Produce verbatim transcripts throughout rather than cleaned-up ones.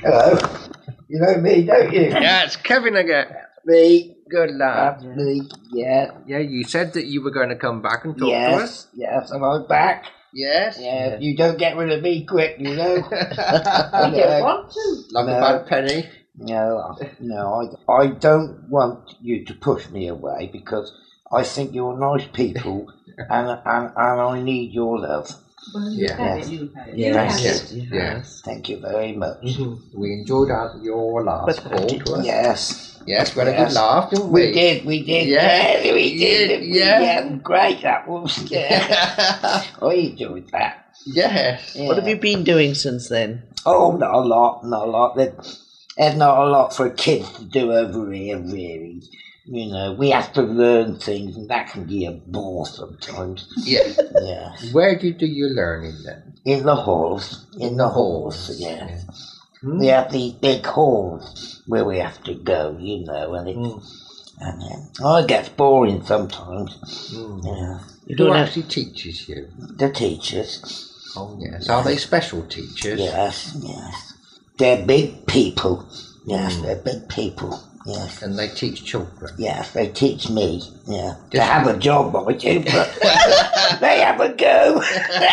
Hello. You know me, don't you? Yeah, it's Kevin again. Me. Good lad. That's me. Yeah. Yeah, you said that you were going to come back and talk yes. to us. Yes, and I'm back. Yes. Yeah. You don't get rid of me quick, you know. I don't want to. Like No. a bad penny. No, no, I, I don't want you to push me away because I think you're nice people and, and, and I need your love. Well, you Yeah. have Yes. it. You have it. Yes. Yes. Yes. Yes. Thank you very much. Mm-hmm. We enjoyed our, your last call to us. Yes. Yes, we had a Yes. good laugh, didn't we? We did, we did. Yeah. Yeah, we did. Yeah, didn't we? yeah. Yeah, great that was. Yeah. I enjoyed that. Yes. Yeah. What have you been doing since then? Oh, not a lot, not a lot. There- There's not a lot for kids to do over here, really. You know, we have to learn things, and that can be a bore sometimes. Yeah. Yeah. Where do you do your learning then? In the halls. In, In the the halls, halls, yeah. yeah. Hmm? We have these big halls where we have to go, you know, and it Mm. and uh, oh, it gets boring sometimes. Mm. Yeah. You Who don't have actually teaches you? The teachers. Oh, yes. Are they special teachers? Yes, yes. They're big people. Yes, Mm. they're big people. Yes. And they teach children? Yes, they teach me. Yeah. They Just- have a job, I do, but they have a go.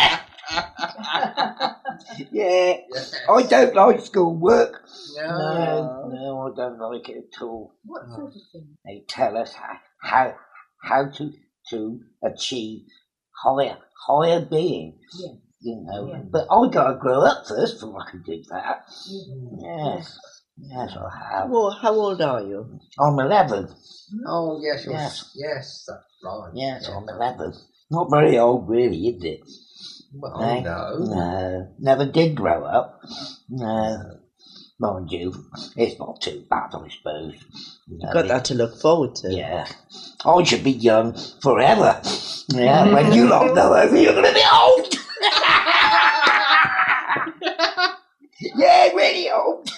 Yeah. I don't like schoolwork. No, no, I don't like it at all. What sort of thing? They tell us how how, how to to achieve higher higher being. Yeah. You know. Yeah. But I gotta grow up first before I can do that. Yeah. Yes. Yes, I have. Well, how old are you? I'm eleven. Oh, yes, you're, Yes. yes, that's right. Yes, Yeah. I'm eleven. Not very old, really, is it? Well, Eh? no. No, never did grow up. No, mind you, it's not too bad, I suppose. You know, Got that to look forward to. Yeah, I should be young forever. Yeah, when you lot know over, you're going to be old. Yeah, really old.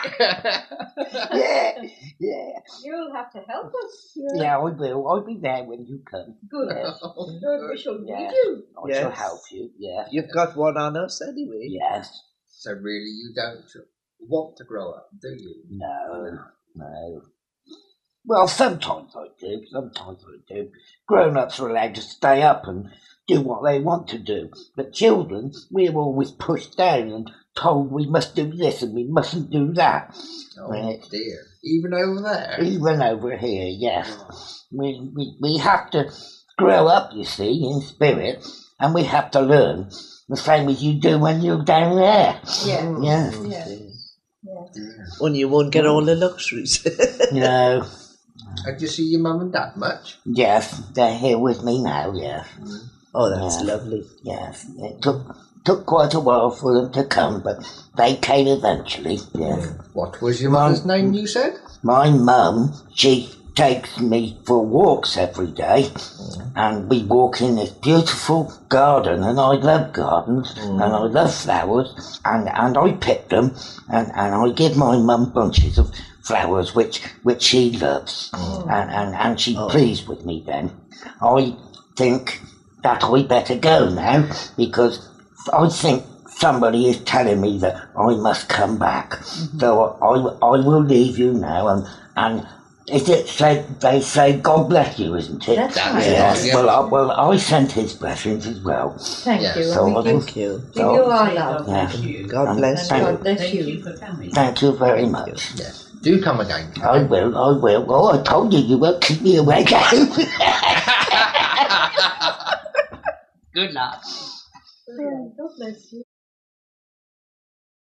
Yeah, yeah, You'll have to help us. yeah. I will. I'll be there when you come. Good. Good. We shall Yeah. need you. I shall Yes. help you. Yeah. You've got one on us anyway. Yes. So really, you don't want to grow up, do you? No, no. Well, sometimes I do, sometimes I do. Grown-ups are allowed to stay up and do what they want to do. But children, we're always pushed down and told we must do this and we mustn't do that. Oh, Right. dear. Even over there? Even over here, yes. We, we, we have to grow up, you see, in spirit, and we have to learn the same as you do when you're down there. Yeah. Yeah. Yeah. Dear. Only you won't get all the luxuries. No. And do you see your mum and dad much? Yes, they're here with me now, yes. Oh, that's Yeah. lovely. Yes, it took took quite a while for them to come, but they came eventually. Yes, What was your mother's name, you said? my mum, she takes me for walks every day, and we walk in this beautiful garden, and I love gardens, and I love flowers, and and I pick them, and and I give my mum bunches of flowers which which she loves, and and and she's pleased with me. Then I think that I better go now because I think somebody is telling me that I must come back. So I, I will leave you now, and and is it said they say God bless you, isn't it? That's That's right. it. Yes. Yeah. Well, I, well, I sent his blessings as well. Thank Yes. you. So And I we give, Thank you. give you our love. Yeah. God And bless thank, God bless you. thank you very much. Yes. Do come again. I will. I will. Oh, I told you you won't keep me away. Good luck. God bless you.